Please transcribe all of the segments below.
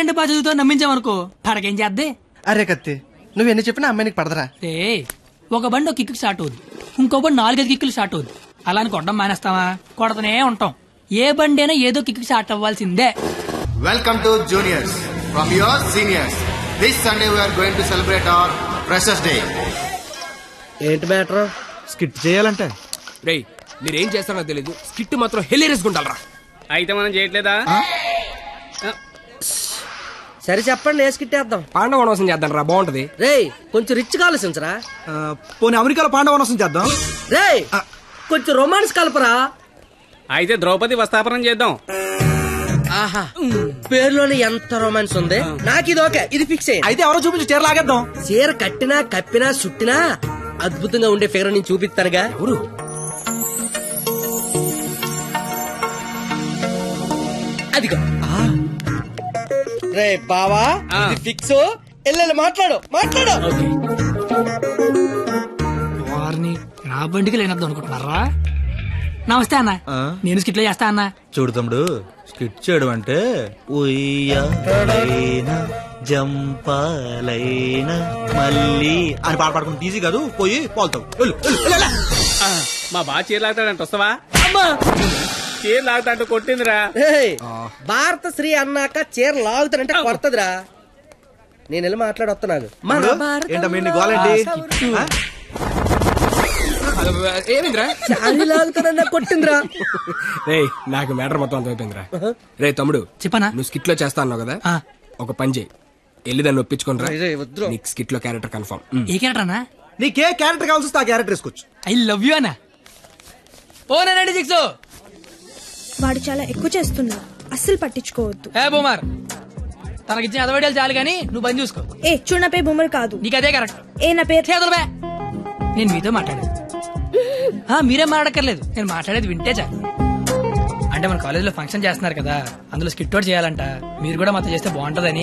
కంటే బాగా చదువుతో నమ్మించామనుకో పడకేం చేద్దే. అరే కత్తి నువ్వు ఎన్ని చెప్పినా అమ్మాయి నీకు పడదరా. రే ఒక బండి ఒక కిక్కు స్టార్ట్ అవుద్ది, ఇంకో బండి 4-5 కిక్కులు స్టార్ట్ అవుద్ది. అలా అని కొట్టడం మానేస్తావా? కొడతనే ఉంటాం. ఏ బండి అయినా ఏదో కిక్కు స్టార్ట్ అవ్వాల్సిందే. Welcome to juniors from your seniors. This Sunday we are going to celebrate our Freshers Day. ఏంటి మ్యాటర్? స్కిట్ చేయాలంటే రేయ్ మీరేం చేస్తారో తెలీదు, స్కిట్ మాత్రం హిలేరియస్ గుండాలరా. అయితే మనం చేయట్లేదా? సరే చెప్పండి, ఏ స్కిట్ వేద్దాం? పాండవ వనవాసం చేద్దాం రా, బాగుంటది. రేయ్ కొంచెం రిచ్ ఆలోచించరా. పోనీ అమెరికాలో పాండవనసం చేద్దాం. రేయ్ కొంచెం రొమాన్స్ కలపరా. అయితే ద్రౌపది వస్తాపనం చేద్దాం. ఆహా పేరులోనే ఎంత రొమాన్స్ ఉంది. నాకు ఇది ఓకే, ఇది ఫిక్స్ అయ్యి. అయితే ఎవరో చూపించి చీర లాగేద్దాం. చీర కట్టినా కప్పినా చుట్టినా అద్భుతంగా ఉండే ఫిగర్ నేను చూపిస్తానుగా. ఎవరు? అదిగో రే బావా, ఇది ఫిక్స్. ఎల్లెల్లి మాట్లాడు మాట్లాడు. వారిని నా బండికి లేనద్దు అనుకుంటున్నారా? నమస్తే అన్న, నేను స్కిట్లో చేస్తా అన్న. చూడు తమ్ముడు, స్కిట్ చేయడం అంటే ఉయ్యాలైనా జంపాలైనా మళ్ళీ అని పాట పాడుకుంటే ఈజీ కాదు. పోయి పోల్తావు. మా బాగా చీర లాగుతాడంట, వస్తావా? చీర లాగుతాంటూ కొట్టిందిరా. భారత శ్రీ అన్నాక చీర లాగుతానంటే కొడతదిరా. నేను వెళ్ళి మాట్లాడొస్తున్నాను. ఏంటమ్మా గోలండి? ఏమైందిరా? లాగుతానన్నా కొట్టిందిరా. రేయ్ నాకు మ్యాటర్ మొత్తం అంత అయిపోయిందిరా. రే తమ్ముడు చెప్పనా? నువ్వు స్కిట్ లో చేస్తా అన్నావు కదా, ఒక పని చేయి, వెళ్ళి దాన్ని ఒప్పించుకోనరా. నీకు స్కిట్ లో క్యారెక్టర్ కన్ఫర్మ్. ఏ క్యారెక్టర్ అన్నా? నీకే క్యారెక్టర్ కావాల్సి వస్తే ఆ క్యారెక్టర్ వేసుకోవచ్చు. ఐ లవ్ యూ అన్నా. ఓ 96 వాడు చాలా ఎక్కువ చేస్తున్నా, అస్సలు పట్టించుకోవద్దు. ఏ బూమర్, తనకిచ్చిన అదవడాలు చాలు కానీ నువ్వు బంద్ చూసుకో. ఏ చూడు, నా పేరు బొమ్మరు కాదు. నీకు అదే కరెక్ట్. ఏ నా పేరు చేతులు బే. నేను మీతో మాట్లాడేది మీరేం మాట్లాడక్కర్లేదు, నేను మాట్లాడేది వింటే చాలు. అంటే మన కాలేజీలో ఫంక్షన్ చేస్తున్నారు కదా, అందులో స్కిట్ అవుట్ చేయాలంట. మీరు కూడా మాతో చేస్తే బాగుంటదని.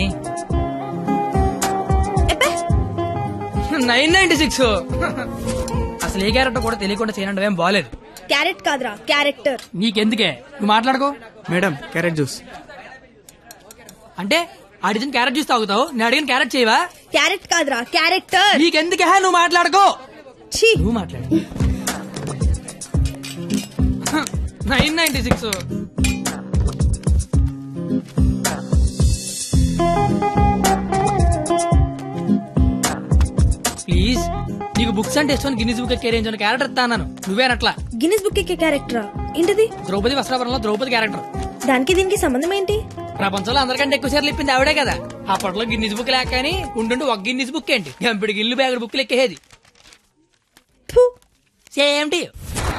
996 అసలు ఏ క్యారెక్టర్ కూడా తెలియకుండా చేయడం ఏం బాలేదు. క్యారెట్ కాదురా, క్యారెక్టర్. నీకెందుకే, నువ్వు మాట్లాడుకో. మేడం క్యారెట్ జ్యూస్ అంటే అడిగిన క్యారెట్ జ్యూస్ తాగుతావు, నేను అడిగిన క్యారెట్ చేయవా? క్యారెట్ కాదురా, క్యారెక్టర్. నీకెందుకే, నువ్వు మాట్లాడుకో. నువ్వు మాట్లాడు. 996 ప్లీజ్. నీకు బుక్స్ అంటే ఇష్టం, గిన్నీస్ బుక్ కెరీర్ క్యారెక్టర్ ఇస్తాను. నువ్వేనట్లా గిన్నిస్ బుక్ ఎక్కే క్యారెక్టరా? ఏంటిది? ద్రౌపది వస్త్రాపురంలో ద్రౌపది క్యారెక్టర్. దానికి దీనికి సంబంధం ఏంటి? ప్రపంచంలో అందరికంటే ఎక్కువ సార్లు ఇప్పింది ఆవిడే కదా. అప్పట్లో గిన్నీస్ బుక్ లేక కానీ ఉండుండి ఒక గిన్నీస్ బుక్ ఏంటి, గంపిడి గిల్లు బ్యాగుడు బుక్లు ఎక్కేది. Same to you.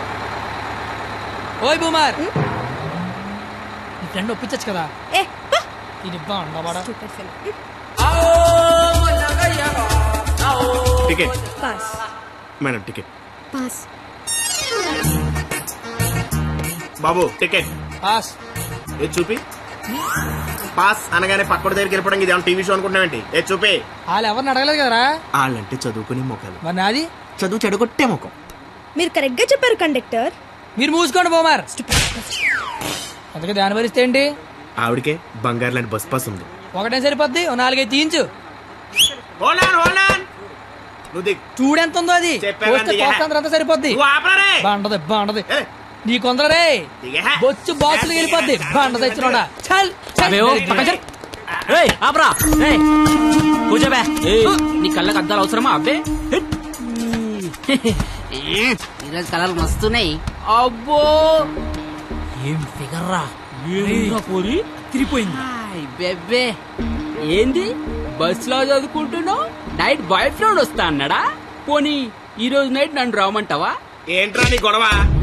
ఓయ్ బూమర్, నీ ఫ్రెండ్ ఒప్పించచ్చు కదా. ఇది బాగుండవాడా? Ticket pass madam, ticket. Pass బాబు టికెట్. పాస్. ఏ చూపి. పాస్ అనగానే పక్కన దగ్గరికి వెళ్ళిపోవడం ఇది టీవీ షో అనుకుంటున్నావేంటి? ఏ చూపి. వాళ్ళు ఎవరిని అడగలేదు కదరా. వాళ్ళంటే చదువుకునే మొక్కలు, మరి నాది చదువు చెడగొట్టే మొక్కం. మీరు కరెక్ట్ గా చెప్పారు కండక్టర్. మీరు మూసుకోండి బొమ్మర్. అందుకే దాని భరిస్తే ఏంటి? ఆవిడకే బంగారు లాంటి బస్ పాస్ ఉంది. ఒకటే సరిపోద్ది, 4-5 తీయించు. చూడెంత ఉందో అది. అంతా సరిపోద్ది. బాగుంటది. నీ కొందరే బొచ్చు బాక్సులు వెళ్ళిపోద్ది. బాగుంటది ఇచ్చినోడా. చల్ కూర్చోబే. నీ కళ్ళకి అద్దాలు అవసరమా? అబ్బే ఈరోజు కలర్ మస్తున్నాయి. అబ్బో ఏం ఫిగర్ రా. తిరిగిపోయింది. బెబ్బే ఏంది బస్ లో చదువుకుంటున్నావు? నైట్ బాయ్ ఫ్రెండ్ వస్తా అన్నాడా? పోనీ ఈ రోజు నైట్ నన్ను రావమంటావా? ఏంట్రా నీ గొడవ?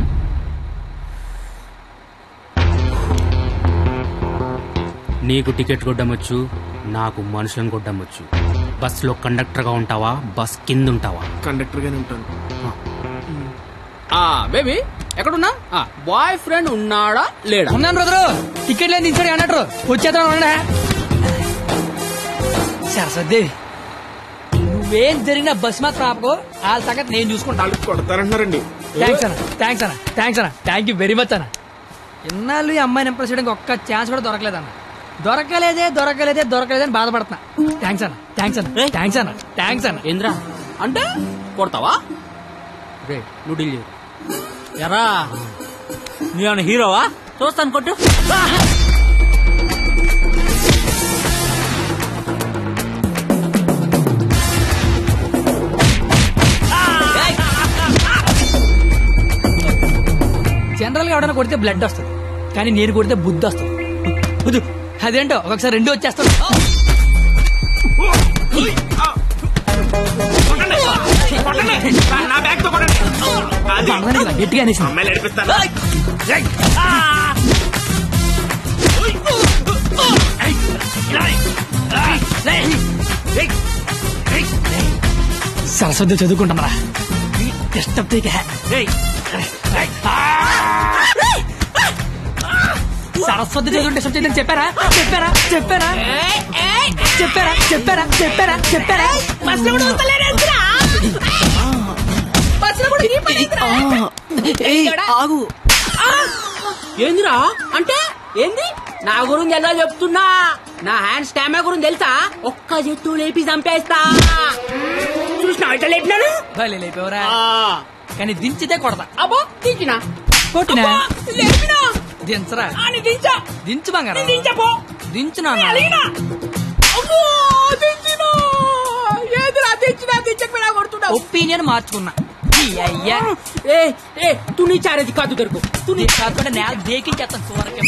నీకు టికెట్ కొట్టమొచ్చు, నాకు మనుషులను కొట్టమొచ్చు. బస్ లో కండక్టర్ గా ఉంటావా, బస్ కింద ఉంటావా? కండక్టర్ గానే ఉంటాను. బేబీ ఎక్కడున్నా? బాయ్ ఫ్రెండ్ ఉన్నాడా లేడా? ఉన్నాను బ్రదరు. టికెట్ లేదు దించాడు అన్నట్టు వచ్చేద్దా. సరస్వదేవి, నువ్వేం జరిగినా బస్ మాత్రం ఆపకో. వాళ్ళ సంగతి నేను చూసుకుంటాను. కొడతారంటున్నారండి. థ్యాంక్స్ అన్న. థ్యాంక్ యూ వెరీ మచ్ అన్న. ఇన్నాళ్ళు ఈ అమ్మాయిని ఇంప్రెస్ చేయడానికి ఒక్క ఛాన్స్ కూడా దొరకలేదన్న. దొరకలేదే అని బాధపడుతున్నా. థ్యాంక్స్ అన్న, థ్యాంక్స్ అన్న, థ్యాంక్స్ అన్న, థ్యాంక్స్ అన్న. ఏంద్రా అంటే కొడతావా? రే నువ్వు డీల్ చేయు. ఎరా నీ హీరోవా? చూస్తాను కొట్టు. జనరల్ గా ఎవడైనా కొడితే బ్లడ్ వస్తుంది, కానీ నేను కొడితే బుద్ధి వస్తుంది. అదేంటో ఒక్కొక్కసారి రెండు వచ్చేస్తాను. గట్టిగా అనేసి సరస్వతి చదువుకుంటామరా. సరస్వతి చదువుంటే సబ్జెక్ట్ చెప్పారా? ఆగు. ఏందిరా అంటే ఏంది? నా గురించి ఎలా చెప్తున్నా? నా హ్యాండ్ స్టామా గురించి తెలుసా? ఒక్క చెట్టు లేపి చంపేస్తా. చూసినా ఇట్లా లేపినాను. లేపేవరా? కానీ దించితే కొడతా. అబ్బో దించినా కొట్టినా లేపినా దించరా? దించు బంగారం. దించునా? ఒపీనియన్ మార్చుకున్నా. అయ్యా తు నీ చారేది కాదు దొరుకు. కాకుండా నేల దేకించేస్తాను.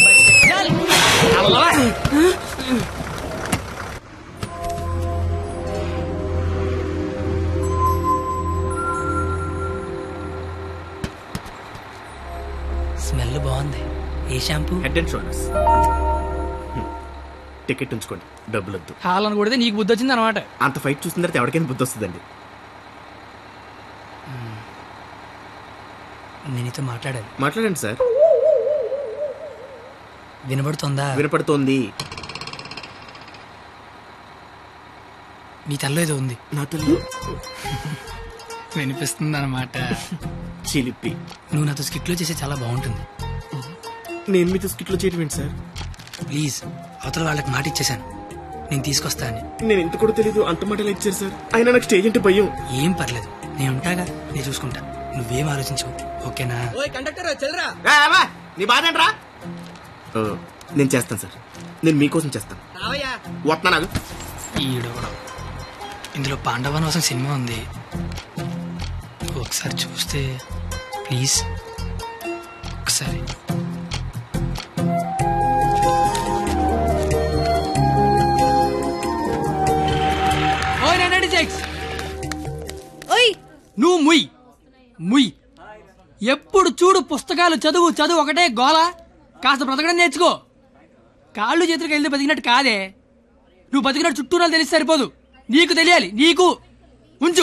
స్మెల్ బాగుంది. ఏ shampoo? Head and shoulders. Ticket ఉంచుకోండి, డబ్బులు వద్దు. హాలను కొడితే నీకు బుద్ధి వచ్చింది అనమాట. అంత ఫైట్ చూసిన తర్వాత ఎవరికైనా బుద్ధి వస్తుందండి. నేనితో మాట్లాడండి సార్. వినపడుతుందా? వినపడుతోంది. నీ తల్లో ఏదో ఉంది. నా తల్లి వినిపిస్తుంది అనమాట. చిలిపి. నువ్వు నాతో స్కిట్ లో చేసే చాలా బాగుంటుంది. నేను మీతో స్కిట్ లో చేయడం ఏంటి సార్? ప్లీజ్, అవతల వాళ్ళకి మాట ఇచ్చేసాను, నేను తీసుకొస్తా అని. నేను ఎంత కూడా తెలీదు, అంత మాటలు ఇచ్చారు సార్. అయినా నాకు స్టేజ్ అంటే భయం. ఏం పర్లేదు, నేను ఉంటాగా, నేను చూసుకుంటా. నువ్వేం ఆలోచించు, ఓకేనా? కండక్టర్ చెల్లరా. నీ బాధ ఏంట్రా? నేను చేస్తాను సార్, నేను మీకోసం చేస్తాను. వస్తున్నా నాకు. ఈడు కూడా. ఇందులో పాండవనవసం సినిమా ఉంది, ఒకసారి చూస్తే ప్లీజ్. ఒకసారి నువ్వు ముయ్. ఎప్పుడు చూడు పుస్తకాలు చదువు ఒకటే గోల. కాస్త బ్రతకడం నేర్చుకో. కాళ్ళు చేతులకు వెళ్తే బతికినట్టు కాదే. నువ్వు బతికినట్టు చుట్టూరాలు తెలిసి సరిపోదు, నీకు తెలియాలి. నీకు ఉంచు.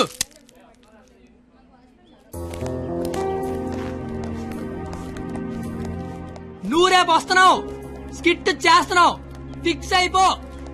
నువ్వు రేపు వస్తున్నావు, స్కిట్ చేస్తున్నావు, ఫిక్స్ అయిపో.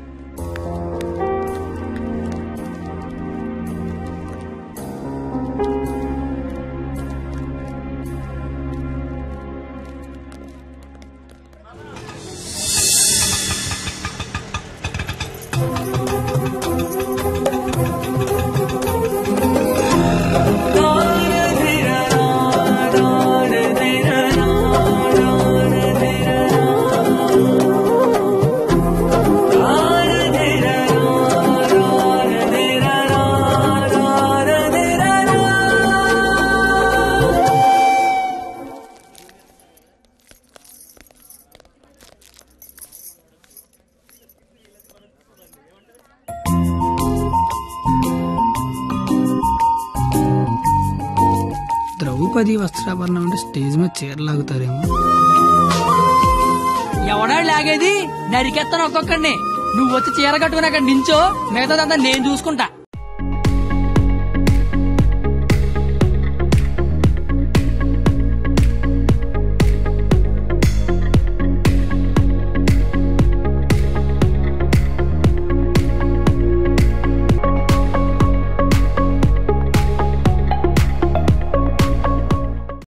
ద్రౌపది వస్త్రాభరణం అంటే స్టేజ్ మీద చీరలాగుతారేమో. ఎవడా లాగేది? నరికెత్తాను ఒక్కొక్కడిని. నువ్వు వచ్చి చీర కట్టుకుని అక్కడ నించో, మిగతాదంతా నేను చూసుకుంటా.